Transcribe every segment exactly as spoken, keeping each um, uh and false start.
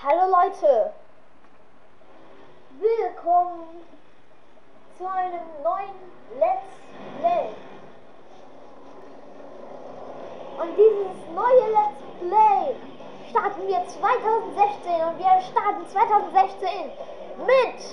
Hallo Leute, willkommen zu einem neuen Let's Play. Und dieses neue Let's Play starten wir zweitausendsechzehn und wir starten zweitausendsechzehn mit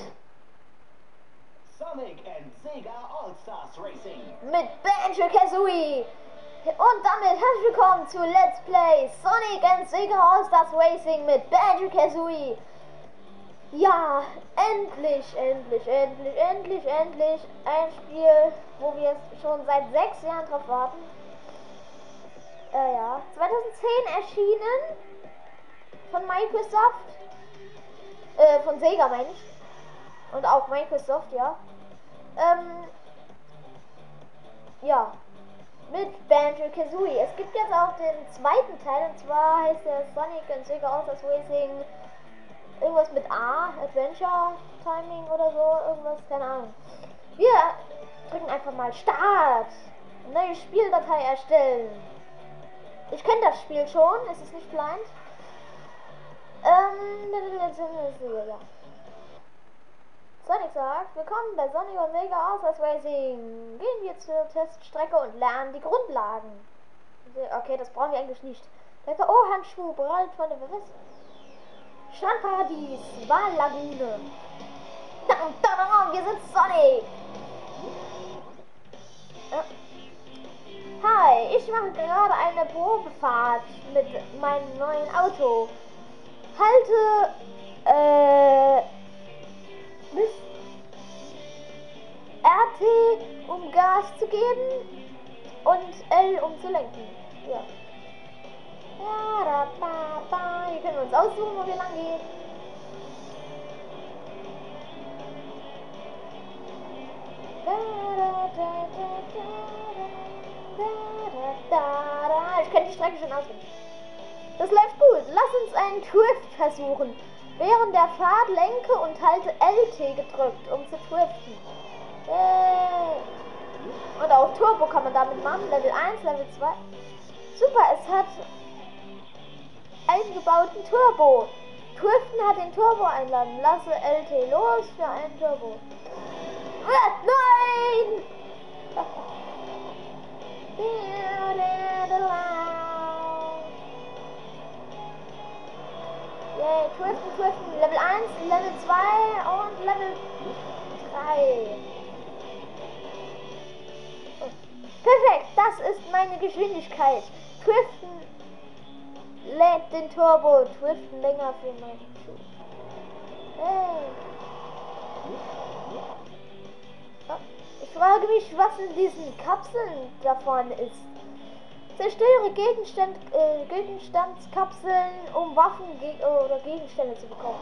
Sonic and Sega All-Stars Racing. mit Banjo-Kazooie. Und damit herzlich willkommen zu Let's Play Sonic and Sega All-Stars Racing mit Banjo-Kazooie. Ja, endlich, endlich, endlich, endlich, endlich ein Spiel, wo wir schon seit sechs Jahren drauf warten. Äh, ja, zweitausendzehn erschienen von Microsoft, äh, von Sega meine ich. Und auch Microsoft, ja. Ähm, ja. Mit Banjo-Kazooie. Es gibt jetzt auch den zweiten Teil, und zwar heißt der Sonic and Sega All-Stars Racing irgendwas mit A, Adventure Timing oder so, irgendwas, keine Ahnung. Wir drücken einfach mal Start. Neue Spieldatei erstellen. Ich kenne das Spiel schon, es ist nicht blind. Ähm, ja. Sonic sagt, willkommen bei Sonic und Sega All-Stars Racing. Gehen wir zur Teststrecke und lernen die Grundlagen. Okay, das brauchen wir eigentlich nicht. Der K O-Handschuh bereit von der Verwest. Strandparadies, Wallagune. Wir sind Sonic. Hi, ich mache gerade eine Probefahrt mit meinem neuen Auto. Halte, äh... bis R T, um Gas zu geben, und L, um zu lenken. Ja. Ja, da, da, da. Hier können wir uns aussuchen, wo wir lang gehen. Da, da, da, da, da, da, da. Ich kenne die Strecke schon auswendig. Das läuft gut. Lass uns einen Drift versuchen. Während der Fahrt lenke und halte L T gedrückt, um zu driften. Yay. Und auch Turbo kann man damit machen. Level eins, Level zwei. Super, es hat eingebauten Turbo. Driften hat den Turbo einladen. Lasse L T los für einen Turbo. Ah, nein! Yay, Driften, Driften. Level eins, Level zwei und Level drei. Oh. Perfekt, das ist meine Geschwindigkeit. Driften lädt den Turbo, Driften länger für meinen Schuh. Hey. Oh. Ich frage mich, was in diesen Kapseln da vorne ist. Zerstöre Gegenstand, äh, Gegenstandskapseln, um Waffen ge oder Gegenstände zu bekommen.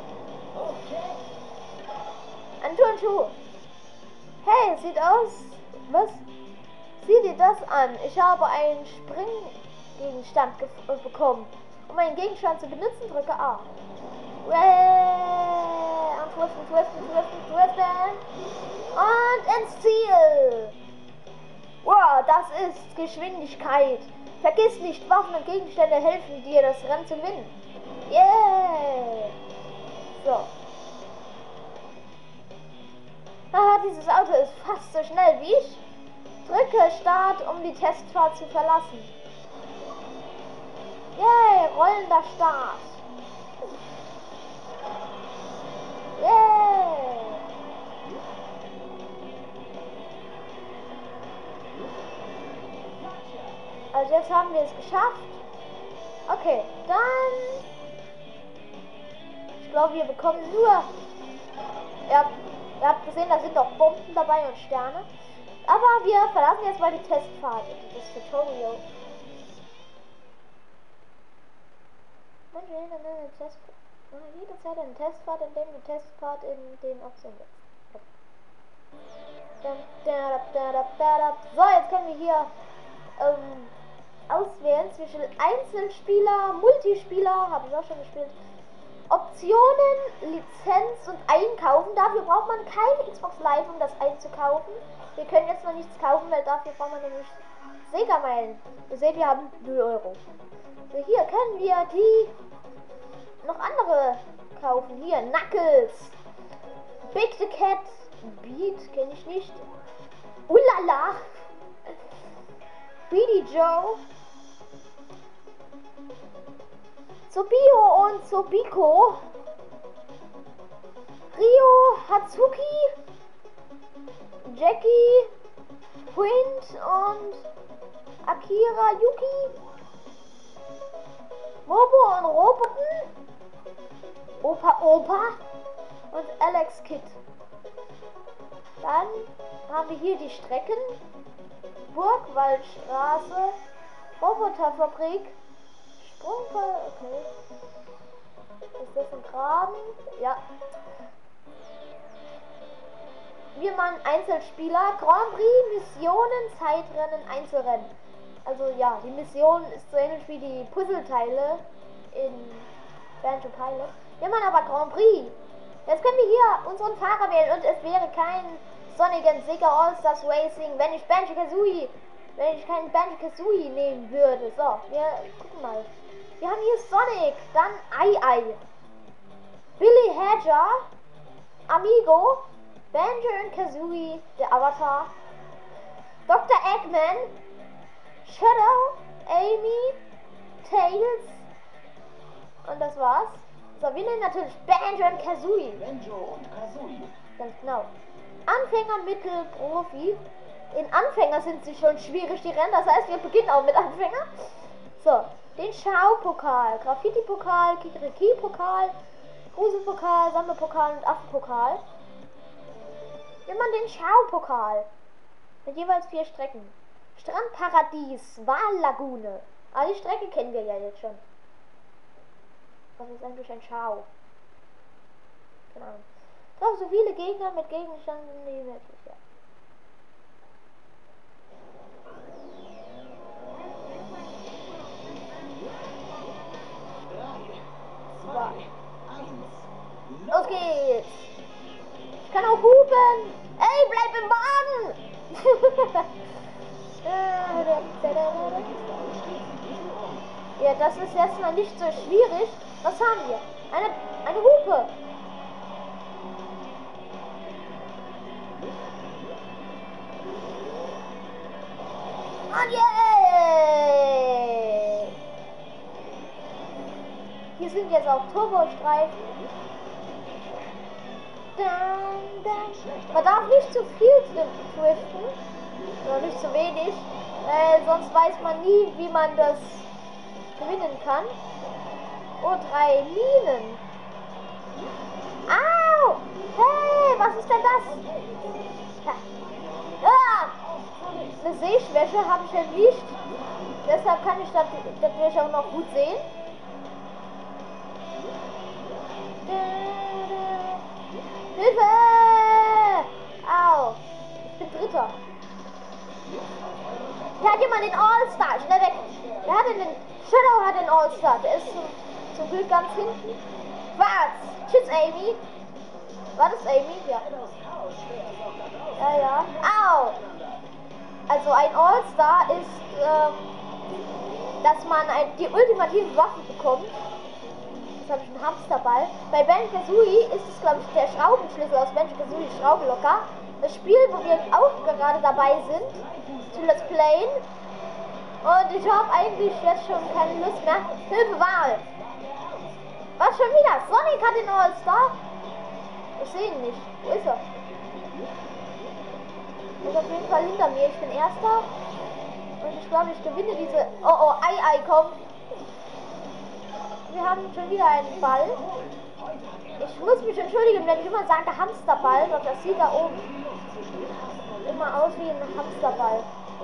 Ein Turnschuh. Hey, sieht aus. Was? Sieh dir das an. Ich habe einen Springgegenstand bekommen. Um einen Gegenstand zu benutzen, drücke A. Uäh, und driften, driften, driften, driften. Und ins Ziel. Wow, das ist Geschwindigkeit. Vergiss nicht, Waffen und Gegenstände helfen dir, das Rennen zu gewinnen. Yeah! So. Ah, dieses Auto ist fast so schnell wie ich. Drücke Start, um die Testfahrt zu verlassen. Yay! Rollender Start. Yay! Also jetzt haben wir es geschafft. Okay, dann... Ich glaube, wir bekommen nur... Ihr habt, ihr habt gesehen, da sind auch Bomben dabei und Sterne. Aber wir verlassen jetzt mal die Testfahrt. Das Tutorial. Jederzeit eine Testfahrt, indem die Testfahrt in den Optionen setzt. So, jetzt können wir hier ähm, auswählen zwischen Einzelspieler, Multispieler, habe ich auch schon gespielt, Optionen, Lizenz und Einkaufen. Dafür braucht man keine Xbox Live, um das einzukaufen. Wir können jetzt noch nichts kaufen, weil dafür braucht man nämlich Sega-Meilen. Ihr seht, wir haben null Euro. So, hier können wir die noch andere kaufen. Hier, Knuckles. Big the Cat. Beat, kenne ich nicht. Ulala. Speedy Joe. Sobio und Sobiko. Rio, Hatsuki. Jackie. Quint und Akira Yuki. Mobo und Roboten. Opa Opa. Und Alex Kidd. Dann haben wir hier die Strecken. Burgwaldstraße. Roboterfabrik. Sprungfall. Okay. Ist das ein Graben? Ja. Wir machen Einzelspieler. Grand Prix, Missionen, Zeitrennen, Einzelrennen. Also ja, die Mission ist so ähnlich wie die Puzzleteile in Banjo Pilot. Wir machen aber Grand Prix. Jetzt können wir hier unseren Fahrer wählen und es wäre kein Sonic and Sega All-Stars Racing, wenn ich Banjo-Kazooie, wenn ich keinen Banjo-Kazooie nehmen würde. So, wir gucken mal. Wir haben hier Sonic, dann Ai Ai, Billy Hedger, Amigo, Banjo und Kazooie, der Avatar, Doktor Eggman, Shadow, Amy, Tails und das war's. So, wir nehmen natürlich Banjo und Kazooie. Banjo und Kazooie. Ganz genau. Anfänger, Mittel, Profi. In Anfänger sind sie schon schwierig, die Rennen. Das heißt, wir beginnen auch mit Anfänger. So, den Schau-Pokal, Graffiti-Pokal, Kikeriki-Pokal, Grusel-Pokal, Sammelpokal und Affenpokal. Wir machen den Schau-Pokal. Mit jeweils vier Strecken. Strandparadies, Wallagune. Ah, die Strecke kennen wir ja jetzt schon. Was ist eigentlich ein Schau? Genau. Treffe so viele Gegner mit Gegenständen wie möglich. Ja. drei, zwei, eins. Los geht's! Ich kann auch hupen! Ey, bleib im Wagen! Ja, das ist jetzt noch nicht so schwierig. Was haben wir? Eine, eine Hupe. Und yay! Hier sind jetzt auch Turbostreifen. Dann, dann. Man darf nicht zu viel driften. Oder nicht zu wenig. Äh, sonst weiß man nie, wie man das gewinnen kann. Oh, drei Minen. Au! Hey, was ist denn das? Ah! Eine Sehschwäche habe ich ja nicht. Deshalb kann ich das natürlich auch noch gut sehen. Hilfe! Au! Ich bin Dritter. Hier hat jemand den All-Star. Schnell weg. Der hat den Shadow hat den All-Star. Der ist zum, zum Glück ganz hinten. Was? Tschüss, Amy. War das Amy? Ja. Ja, ja. Au! Also ein All-Star ist, ähm, dass man ein, die ultimative Waffe bekommt. Jetzt habe ich einen Hamsterball. Bei Banjo-Kazooie ist es, glaube ich, der Schraubenschlüssel aus Banjo-Kazooie Schraubenlocker. Das Spiel, wo wir auch gerade dabei sind, zu Let's Playen. Und ich habe eigentlich jetzt schon keine Lust mehr. Hilfe, Wahl! Was schon wieder? Sonic hat den All-Star? Ich sehe ihn nicht. Wo ist er? Er ist auf jeden Fall hinter mir. Ich bin Erster. Und ich glaube, ich gewinne diese... Oh, oh, Ei, Ei, komm. Wir haben schon wieder einen Ball. Ich muss mich entschuldigen, wenn ich immer sage Hamsterball. Doch das sieht da oben immer aus wie ein Hamsterball.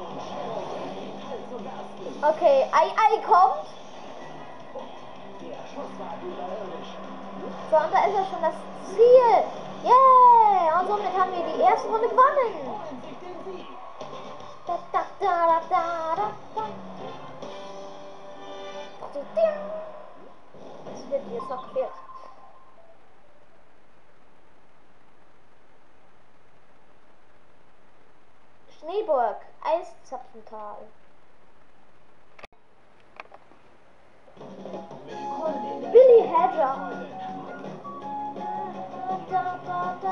Okay, Ei, Ei kommt. So, und da ist ja schon das Ziel. Yeah! Und somit haben wir die erste Runde gewonnen. Da, da, da, da, da, da. Das wird jetzt noch gefehlt. Schneeburg, Eiszapfental. Billy Hedger.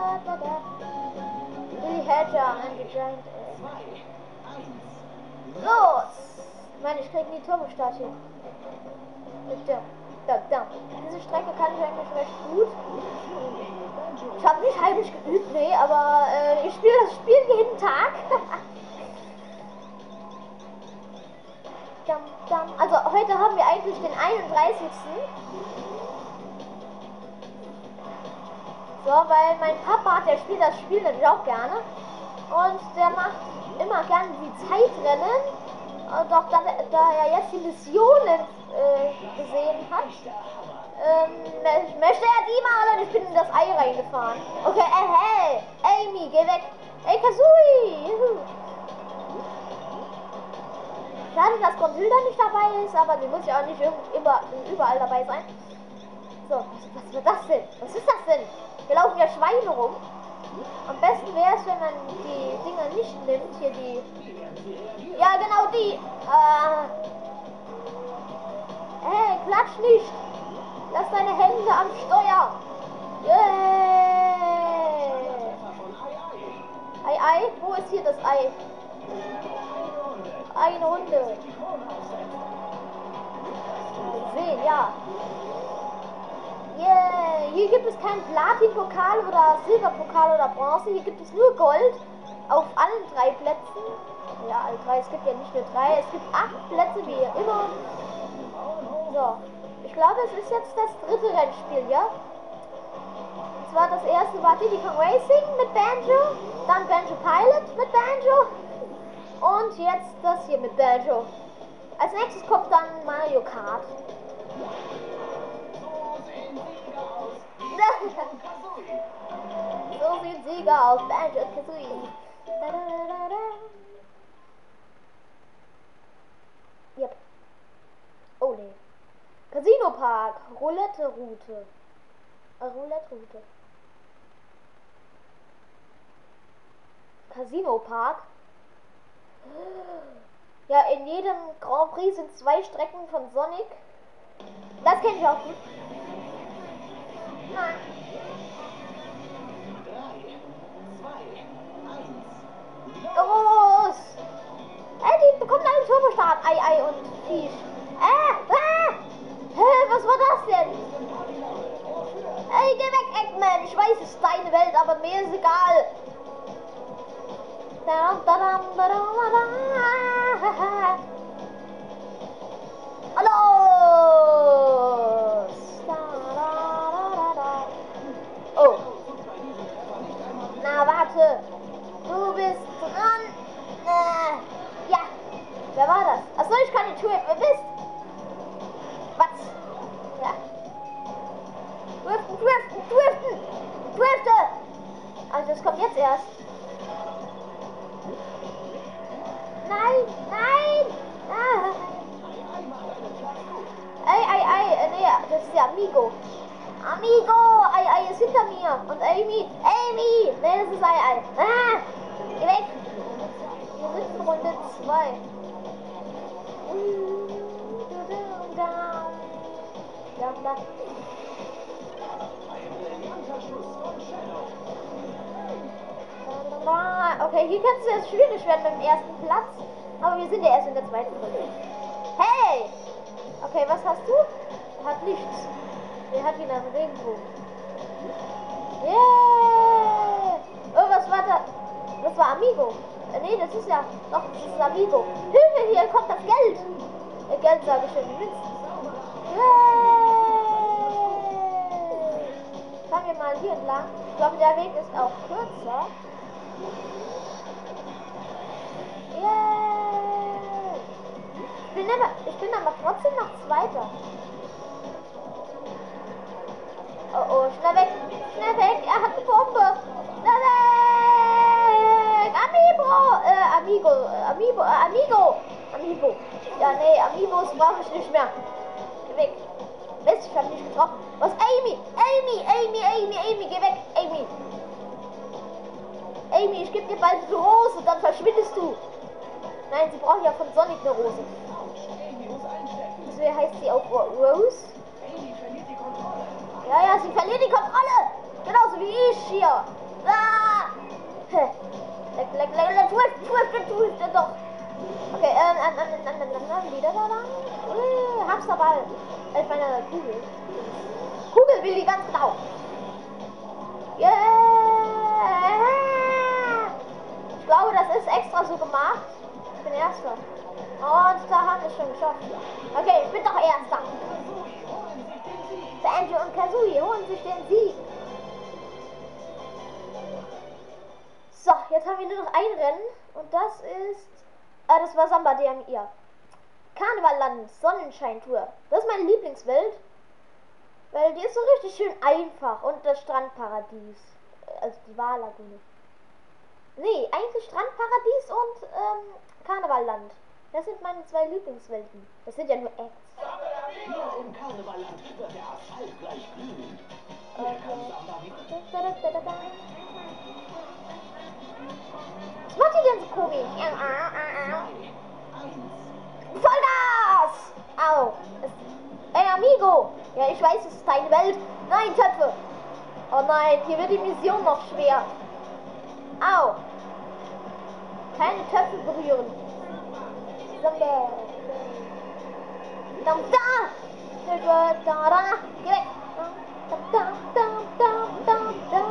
da, da, da. Billy Hedger am Ende Giant. zwei, eins, Los! Ich meine, ich krieg nie Turbo-Start hin. Mit der. Da, da. Diese Strecke kann ich eigentlich recht gut. Ich habe nicht heimlich geübt, nee, aber äh, ich spiele das Spiel jeden Tag. Dam, dam. Also heute haben wir eigentlich den einunddreißigsten So, weil mein Papa, der spielt das Spiel natürlich auch gerne. Und der macht immer gerne die Zeitrennen. Und doch da, da er jetzt die Missionen äh, gesehen hat, ähm, möchte er die mal und ich bin in das Ei reingefahren. Okay, äh, hey, Amy, geh weg. Ey, Kazooie! Juhu. Schade, dass Grundhilda nicht dabei ist, aber sie muss ja auch nicht immer, überall dabei sein. So, was, was wird das denn? Was ist das denn? Hier laufen ja Schweine rum. Am besten wäre es, wenn man die Dinger nicht nimmt. Hier die... Ja, genau die. Äh... Hey, klatsch nicht. Lass deine Hände am Steuer. Yeah. Ei, Ei. Wo ist hier das Ei? Eine Runde. Sehen, ja. Yeah. Hier gibt es keinen Platin-Pokal oder Silberpokal oder Bronze. Hier gibt es nur Gold auf allen drei Plätzen. Ja, alle drei. Es gibt ja nicht nur drei. Es gibt acht Plätze, wie immer. So. Ich glaube, es ist jetzt das dritte Rennspiel, ja? Und zwar das erste war Diddy Kong Racing mit Banjo. Dann Banjo Pilot mit Banjo. Und jetzt das hier mit Banjo. Als nächstes kommt dann Mario Kart. So sehen Sieger aus. Banjo und Kazooie. Da, da, da, da. Yep. Oh nee. Casino Park. Roulette Route. Äh, Roulette Route. Casino Park. Ja, in jedem Grand Prix sind zwei Strecken von Sonic. Das kenne ich auch gut. Nein. Los! Ey, die bekommt einen Turbostart. Ei, Ei und Fisch. Ah! Ah! Hä, was war das denn? Ey, geh weg, Eggman. Ich weiß, es ist deine Welt, aber mir ist egal. Hallo! Oh. Na, warte. Du bist dran. Äh, ja. Wer war das? Achso, ich kann die Tür. Wer bist? Was? Ja. Driften, driften, driften. Drifte. Also, das kommt jetzt erst. Nein, nein. Ah. Ei, ei, ei. Nee, das ist ja Amigo. Amigo. Ei, ei ist hinter mir. Und Amy. Amy. Nee, das ist Ei, ei. Ah. Geh weg. Wir sind in Runde zwei. Okay, hier kann es jetzt schwierig werden beim ersten Platz. Aber wir sind ja erst in der zweiten Runde. Hey! Okay, was hast du? Er hat nichts. Er hat wieder einen Regenbogen. Yeah! Oh, was war da? Das war Amigo. Äh, nee, das ist ja... Doch, das ist Amigo. Hilfe, hier kommt das Geld. Äh, Geld sage ich schon. Yeah! Fahren wir mal hier entlang. Ich glaube, der Weg ist auch kürzer. Yeah! Ich bin, aber, ich bin aber trotzdem noch Zweiter. Oh oh, schnell weg, schnell weg, er hat eine Bombe. Schnell weg! Amiibo! Äh, Amigo, äh, Amiibo, äh, Amigo! Amiibo. Ja, nee, Amiibos brauche ich nicht mehr. Geh weg. Mist, ich hab nicht getroffen. Was? Amy! Amy! Amy! Amy! Amy! Geh weg! Amy! Amy, ich gebe dir bald eine Rose, dann verschwindest du. Nein, sie braucht ja von Sonic eine Rose. Deswegen heißt sie auch Rose. Ja, ja, sie verliert die Kontrolle. Genauso wie ich hier. Leck, leck, leck, leck, Twift, Twift, Twift, doch. Okay, ähm, ähm, ähm, ähm, ähm, ähm, wieder da lang. Uh, Hamsterball. Ich meine, Kugel. Kugel will die ganz genau. Yeah! Ich glaube, das ist extra so gemacht. Ich bin Erster. Und da haben wir es schon geschafft. Okay, ich bin doch Erster. Banjo und Kazooie holen sich den Sieg. So, jetzt haben wir nur noch ein Rennen. Und das ist... Ah, das war Samba D M I. Karnevalland, Sonnenscheintour. Das ist meine Lieblingswelt. Weil die ist so richtig schön einfach. Und das Strandparadies. Also die Wallagune. Nee, eigentlich Strandparadies und ähm, Karnevalland. Das sind meine zwei Lieblingswelten. Das sind ja nur Acts. Hier im Karnevalland wird der Asphalt gleich glühen. Okay. Was macht ihr denn so komisch? Vollgas! Au! Ey, Amigo! Ja, ich weiß, es ist deine Welt. Nein, Töpfe! Oh nein, hier wird die Mission noch schwer. Au! Keine Töpfe berühren. Samba. Da, da! Hilfe! Da, da! Geh weg! Da, da, da, da, da, da,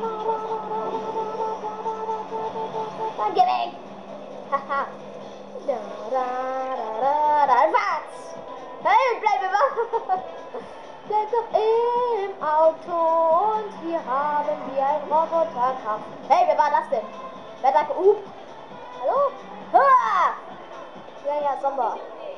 da, geh weg! Haha! Da, da, da, da, was? Hey, bleib wach! Bleib doch im Auto und hier haben wir ein Roboterkampf. Hey, wer war das denn? Wer hat geübt? Hallo? Hua! Ja, ja, Samba.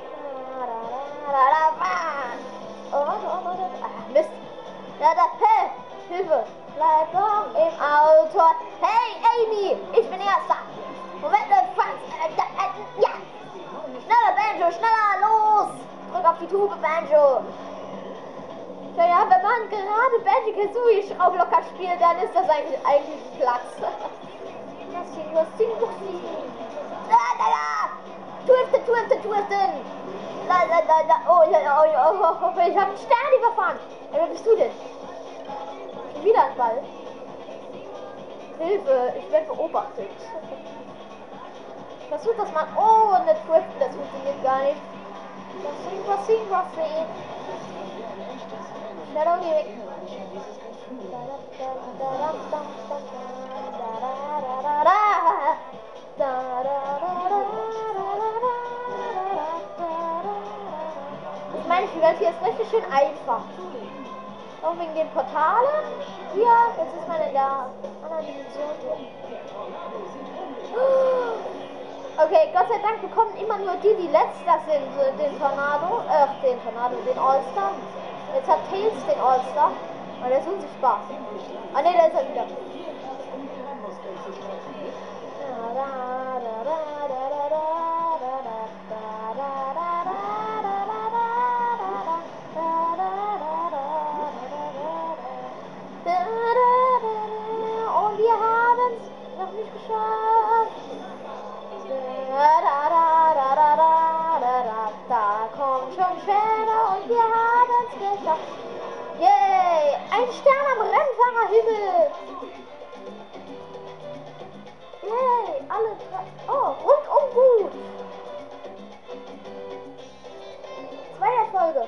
Oh, warte, oh, warte. Ach, Mist. Da, da, hey, Hilfe. Bleib doch im Auto. Hey, Amy, ich bin Erster. Moment, äh, ja. Schneller, Banjo, schneller, los. Drück auf die Tube, Banjo. Ja, ja, wenn man gerade Banjo-Kazooie Schraublocker spielt, dann ist das eigentlich, eigentlich Platz. Das sing, das sing, das sing. Da, da, da. Twiften, twiften, twiften. Da, da, da, da. Oh, ja, oh, oh, oh, oh, ich habe einen Stern überfahren. Hey, wer bist du denn? Schon wieder ein Ball. Hilfe, ich werde beobachtet. Versuch das mal. Oh, eine Twiften, das funktioniert gar nicht. Das sing, das sing, das sing. Shadow weg. Ich meine, die Welt hier ist richtig schön einfach. Auch wegen den Portalen. Hier, jetzt ist man in der anderen Dimension. Okay, Gott sei Dank bekommen immer nur die, die letzter sind, den Tornado, äh, den Tornado, den All-Star. Jetzt hat Tails den All-Star. Und der ist unsichtbar. Ah ne, da ist er wieder. Und wir haben es noch nicht geschafft. Da kommt schon Shadow und wir haben es geschafft. Yay! Ein Stern am Rennfahrerhimmel! Yay! Alle drei. Oh, rundum gut! Zwei Erfolge.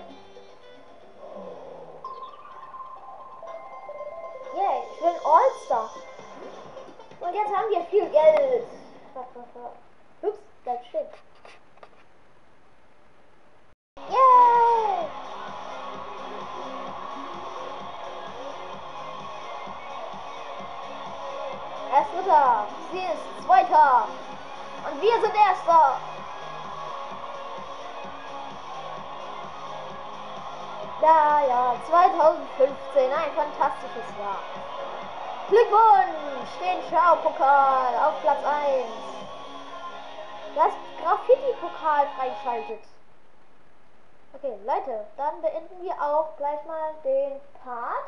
Yay! Ich bin All-Star. Und jetzt haben wir viel Geld. Ups, bleib stehen. Yay! Er ist Dritter, sie ist Zweiter und wir sind Erster. Ja, ja, zweitausendfünfzehn, ein fantastisches Jahr. Glückwunsch, den Schaupokal auf Platz eins. Das Graffiti-Pokal freigeschaltet. Okay, Leute, dann beenden wir auch gleich mal den Part.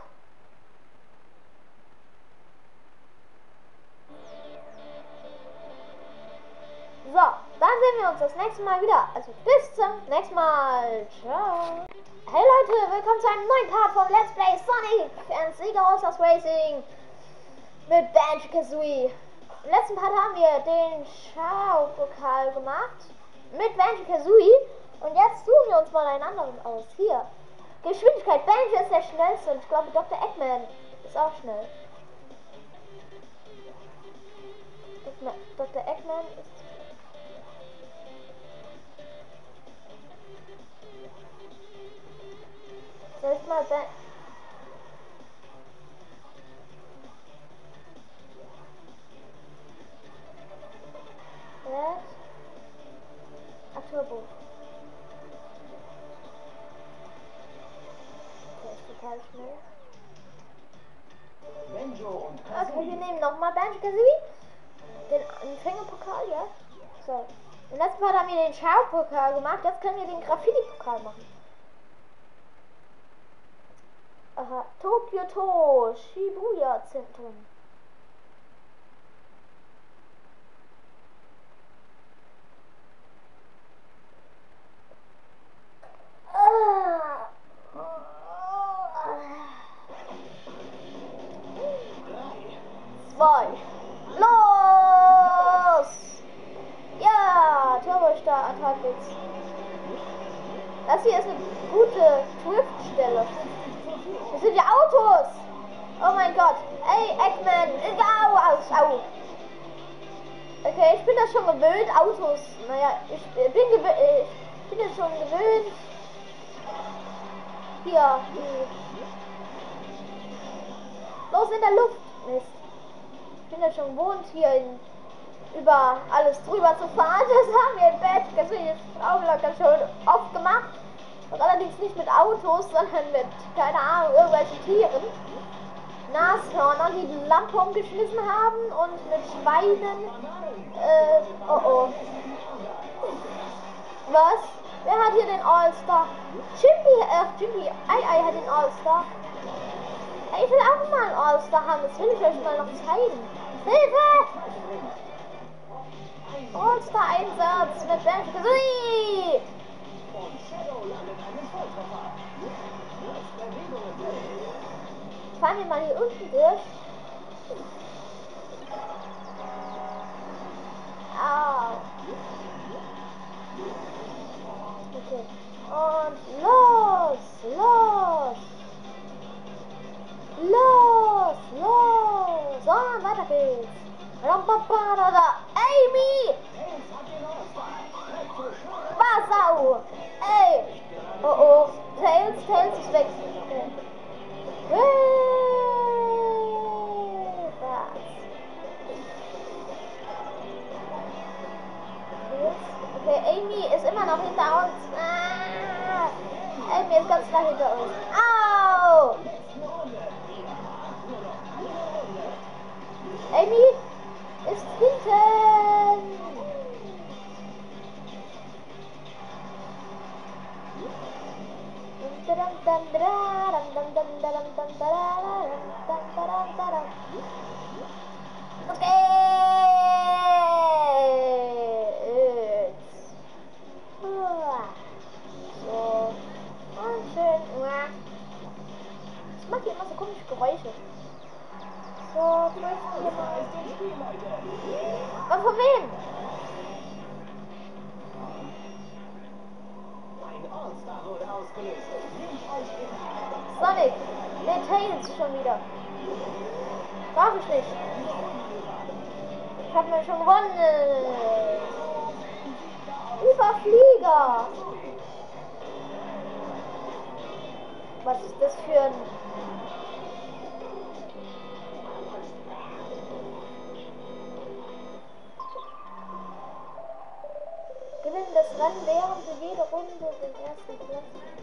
So, dann sehen wir uns das nächste Mal wieder. Also bis zum nächsten Mal. Ciao. Hey Leute, willkommen zu einem neuen Part vom Let's Play Sonic and Sega All-Stars Racing mit Banjo-Kazooie. Im letzten Part haben wir den Schau-Pokal gemacht mit Banjo-Kazooie und jetzt suchen wir uns mal einen anderen aus. Hier. Geschwindigkeit. Banjo ist der schnellste und ich glaube Doktor Eggman ist auch schnell. Doktor Eggman ist... Soll ich mal Ban... Red? Ah, Turbo. Der ist total schnell. Banjo und Okay, Kazooie. wir nehmen nochmal Banjo-Kazooie. Den Empfängerpokal, ja. So. Im letzten Mal haben wir den Schau-Pokal gemacht. Jetzt können wir den Graffiti-Pokal machen. Aha. Tokyo-To, Shibuya-Zentrum. Ah. Zwei. Los! Ja, Turbo-Star-Attacke. Das hier ist eine gute Driftstelle. Das sind die Autos. Oh mein Gott. Ey, Eggman. Au, au, au. Okay, ich bin das schon gewöhnt. Autos. Naja, ich bin gewöhnt. Ich bin das schon gewöhnt. Hier. Los in der Luft. Mist. Ich bin das schon gewohnt, hier in, über alles drüber zu fahren. Das haben wir in Banjo-Kazooie auch locker schon oft gemacht. Und allerdings nicht mit Autos, sondern mit, keine Ahnung, irgendwelchen Tieren. Nashörnern, die die Lampe umgeschmissen haben und mit Schweinen. Äh, oh oh. Was? Wer hat hier den All-Star? Chimpy, äh, Chimpy, Ei Ei hat den All-Star. Ich will auch mal einen All-Star haben, das will ich euch mal noch zeigen. Hilfe! All-Star-Einsatz mit Banjo-Kazooie! Und Shadow landet einen Volltreffer. Als Bewegungen. Fahren wir mal hier unten durch. Au. Okay. Und los, los. Los, los. So, und weiter geht's. Rampaparada. Amy! Wasau! Ey! Oh oh. Tails, Tails ist weg. Okay. Hey, was? Okay, Amy ist immer noch hinter uns. Ah, Amy ist ganz klar hinter uns. Au! Amy ist hinten. Okay. So. Und schön. Ich mache hier immer so komische Geräusche. So, drücken wir mal. Aber von wem? Ein All-Star wurde ausgelöst. Nehmt euch in Sonic. Ne, Tails schon wieder. Darf ich nicht. Ich hab mir schon gewonnen. Überflieger. Was ist das für ein... Gewinnen das Rennen während für jede Runde den ersten Platz.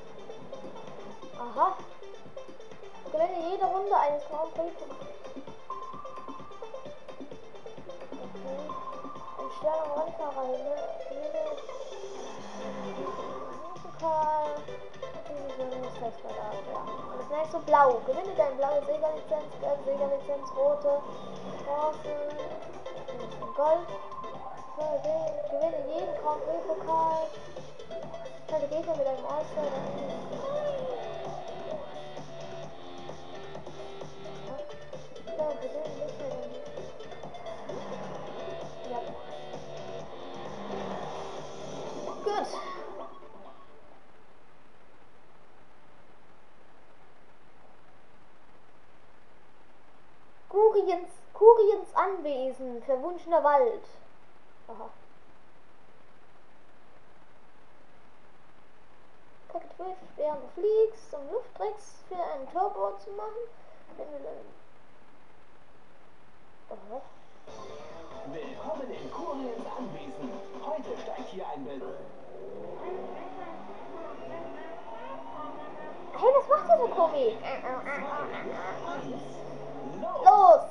Aha. Gewinne jede Runde eines Grand Prix. Okay. Entstellung Rennfahrer. Gewinne. Pokal. Das nächste blau. Gewinne deine blaue Sega-Lizenz, gelbe Sega-Lizenz, rote, Bronze, Gold. So, gewinne jeden Grand Prix-Pokal. Keine Gegner mit einem All-Star. So, gewinne nicht mehr. Kuriens, Kuriens Anwesen, verwunschener Wald. Aha. Packet Rift, während du fliegst, um Lufttricks für einen Turbo zu machen. Aha. Willkommen in Kuriens Anwesen. Heute steigt hier ein Bild. Hey, was macht der so komisch? Los! Los!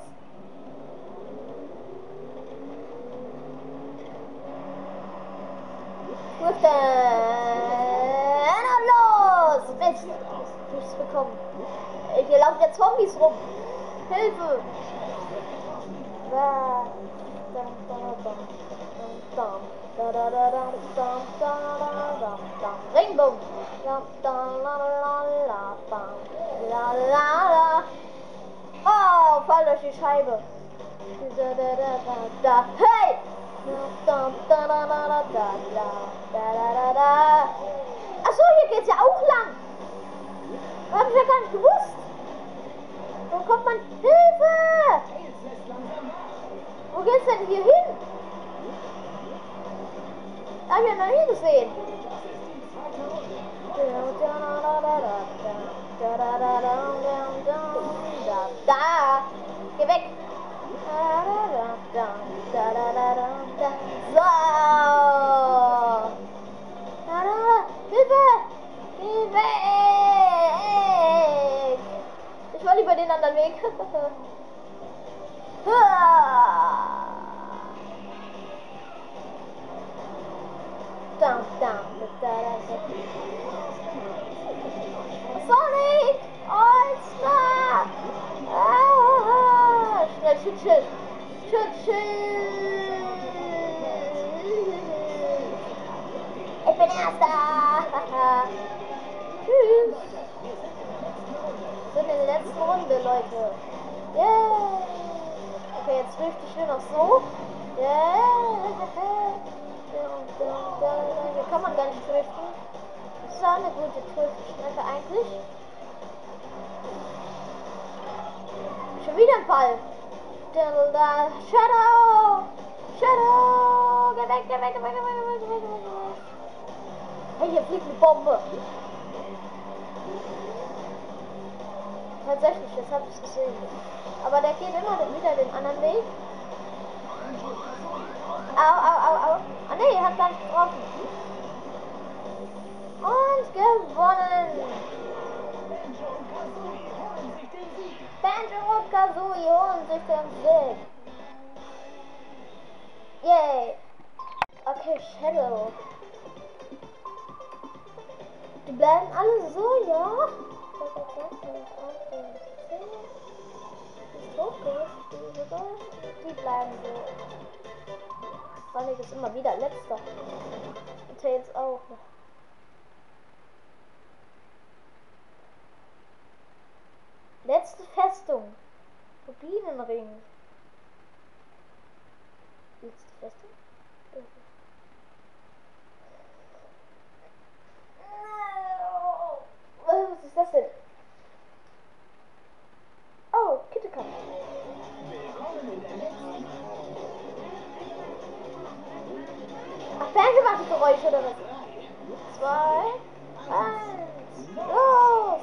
Swiften! Und los! Mist! Nichts bekommen. Hier laufen ja Zombies rum. Hilfe! Da, da, da, da, da, da, da, da, da, da, da, da, da. Ringboom! Da, da, la, la, la, la, la, la, la. Oh, fall durch die Scheibe. Da, da, da, da, da. Hey! Da, da, da, da, da, da, da, da, da, da. Achso, hier geht's ja auch lang. Hab ich ja gar nicht gewusst. Wo kommt man? Hilfe! Wo geht's denn hier hin? Hab ich ja noch nie gesehen. Da! Geh weg! So! Hilfe! Geh weg! Ich wollte über den anderen Weg. Down, down, Sonic! All-Star! Ah, schnell, Schild, Schild! Schild, Schild! Ich bin Erster! Tschüss! Wir sind in der letzten Runde, Leute. Yeah! Okay, jetzt trifft ich nur noch so. Yeah! Hier kann man gar nicht driften. Das ist auch eine gute Driftstrecke eigentlich. Schon wieder ein Ball. Shadow! Shadow! Geh weg, geh weg, geh weg, geh weg, geh weg, geh weg, geh weg. Hey, hier fliegt eine Bombe. Tatsächlich, das habe ich gesehen. Aber der geht immer wieder den anderen Weg. Au, au, au, au. Ah ne, er hat gar nicht getroffen. Und gewonnen. Banjo und Kazooie holen sich den Sieg. Yay. Okay, Shadow. Die bleiben alle so, ja? Die bleiben so. Sonic ist immer wieder letzter. Und Tails auch. Letzte Festung. Rubinenring. Letzte Festung? Was ist das denn? Oh, KitKat. Ach, Banjo macht die Geräusche oder was? Zwei, eins, los!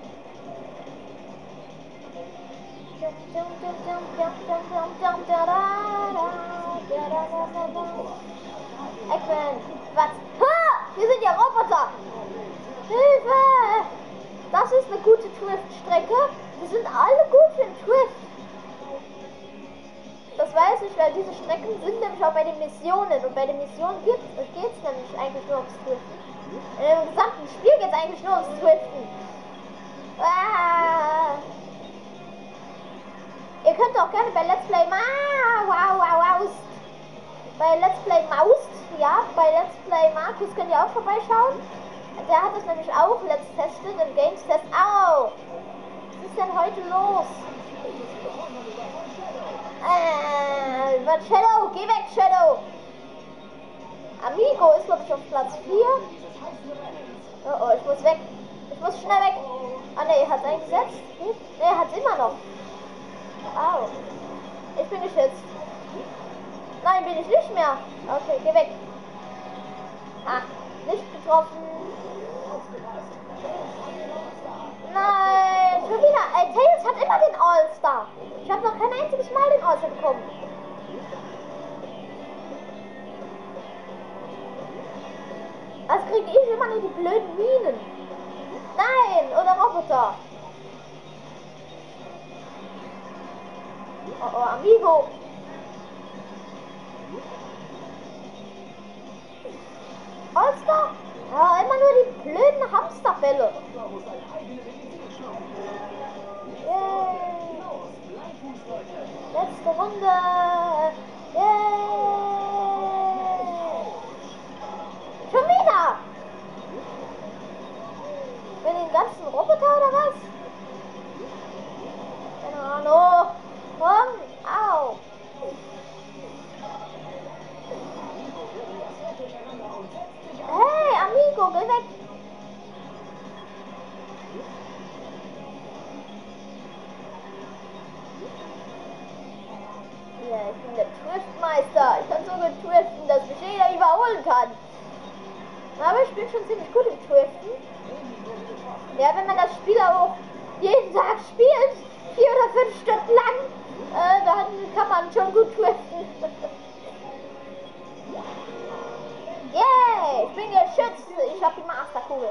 Eggman, was? Ha! Wir sind ja Roboter! Hilfe! Das ist eine gute Drift-Strecke. Wir sind alle gut für den Drift. Das weiß ich, weil diese Strecken sind nämlich auch bei den Missionen. Und bei den Missionen geht es nämlich eigentlich nur ums Driften. In dem gesamten Spiel geht es eigentlich nur ums Driften. Ah. Ihr könnt auch gerne bei Let's Play Ma wow, wow, wow, bei Let's Play Maus, ja, bei Let's Play Markus könnt ihr auch vorbeischauen. Der hat es nämlich auch let's testet im Games Test. Au! Was ist denn heute los? Äh, was Shadow? Geh weg, Shadow! Amigo ist glaube ich auf Platz vier. Oh, oh, ich muss weg. Ich muss schnell weg. Ah ne, er hat eingesetzt. Ne, er hat immer noch. Au. Ich bin geschützt. Nein, bin ich nicht mehr. Okay, geh weg. Ah, nicht getroffen. Nein, schon wieder. Ey, Tails hat immer den All-Star. Ich habe noch kein einziges Mal den All-Star bekommen. Was kriege ich immer nur die blöden Minen? Nein, oder Roboter. Oh, oh, Amigo. All-Star? Ja, immer nur die blöden Hamsterbälle. Yay. Letzte Runde. Yay. Schon wieder. Mit den ganzen Roboter oder was? Keine Ahnung. Komm, au. Hey, Amigo, geh weg. Ja, ich bin der Driftmeister. Ich kann so gut driften, dass mich jeder überholen kann. Aber ich bin schon ziemlich gut im Driften. Ja, wenn man das Spiel auch jeden Tag spielt, vier oder fünf Stunden lang, äh, dann kann man schon gut driften. Yay, ich bin geschützt. Ich habe die Masterkugel.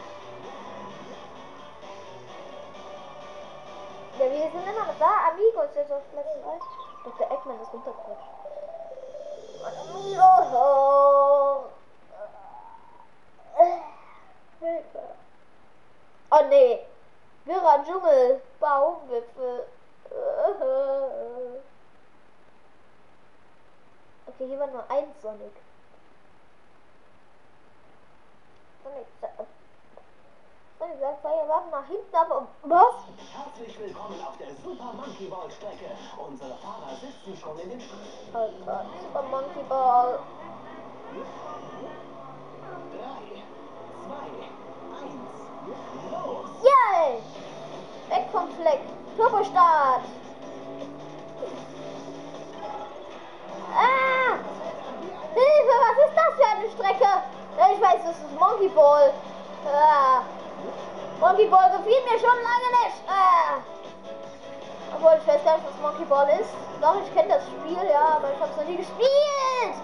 Ja, wir sind immer noch da. Amigo ist jetzt auf Platz drei. Doch der Eggman ist runtergerutscht. Amigo. Hilfe. Oh nee. Wirrer Dschungel. Baumwipfel. Okay, hier war nur ein Sonic. Sonic sagt, Sonic sagt, zwei Waffen nach hinten, aber was? Herzlich willkommen auf der Super Monkey Ball Strecke. Unsere Fahrer sitzen schon in den Strecke. Alter, Super Monkey Ball. drei, zwei, eins, los! Yay! Weg vom Fleck. Turbostart. Ah! Hilfe, was ist das für eine Strecke? Ja, ich weiß, das ist Monkey Ball. Ah. Monkey Ball gefiel mir schon lange nicht. Ah. Obwohl, ich weiß gar nicht, was Monkey Ball ist. Doch, ich kenne das Spiel, ja, aber ich habe es noch nie gespielt.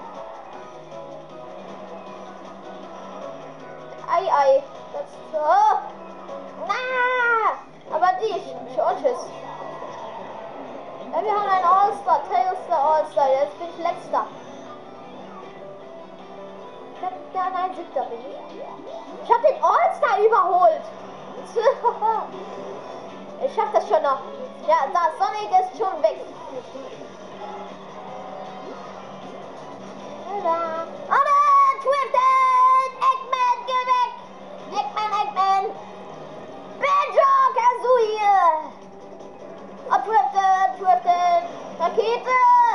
Ei, ei. Das ist so. Ah. Aber nicht. Schon tschüss. Ja, wir haben einen All-Star. Tails der All-Star. Jetzt bin ich letzter. Ja, nein, siebter bin ich. Ich habe den All-Star überholt. Ich schaff das schon noch. Ja, da, Sonic ist schon weg. Tada. Oh nein, Twifton! Eggman, geh weg! Eggman, Eggman! Banjo-Kazooie! Oh, Twifton, Twifton! Rakete!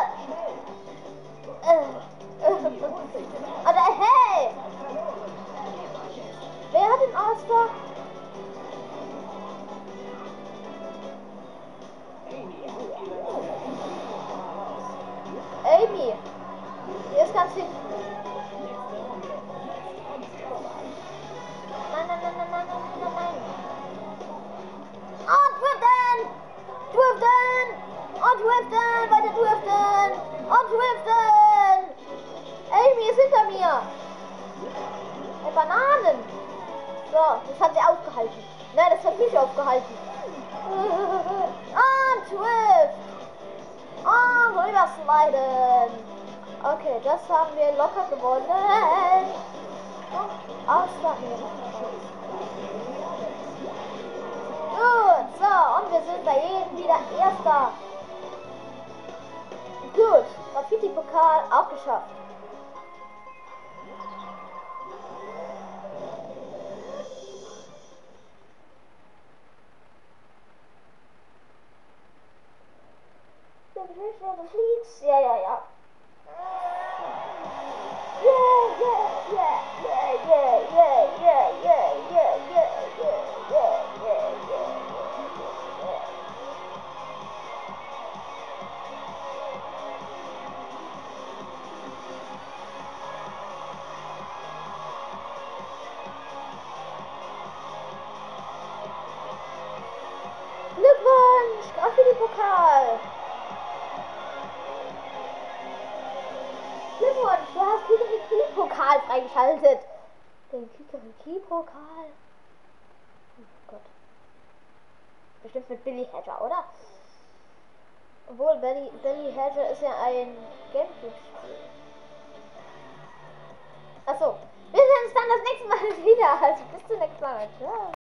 Oder hey! Wer hat den All-Star? Amy. Die ist ganz hinten. Nein, nein, nein, nein, nein, nein, nein. Oh, Twifton! Twifton! Oh, Twifton! Weiter Twifton! Oh, Twifton! Amy ist hinter mir. Hey, Bananen. So, das hat sie aufgehalten. Nein, das hat mich aufgehalten. Und Twift. Und rüber sliden. Okay, das haben wir locker gewonnen. Und ausstatten. Gut, so, und wir sind bei jedem wieder Erster. Gut, Graffiti-Pokal auch geschafft. Ja, ja, ja. Yeah, yeah, yeah, yeah, yeah, yeah, yeah, yeah, yeah, yeah, yeah, yeah, yeah, yeah, yeah. Glückwunsch, Graffiti-Pokal. Glückwunsch, du hast Kikeriki-Pokal freigeschaltet. Den Kikeriki-Pokal. Oh Gott. Bestimmt mit Billy Hatcher, oder? Obwohl, Billy, Billy Hatcher ist ja ein Gamecube-Spiel. Achso, wir sehen uns dann das nächste Mal wieder. Also bis zum nächsten Mal. Ciao.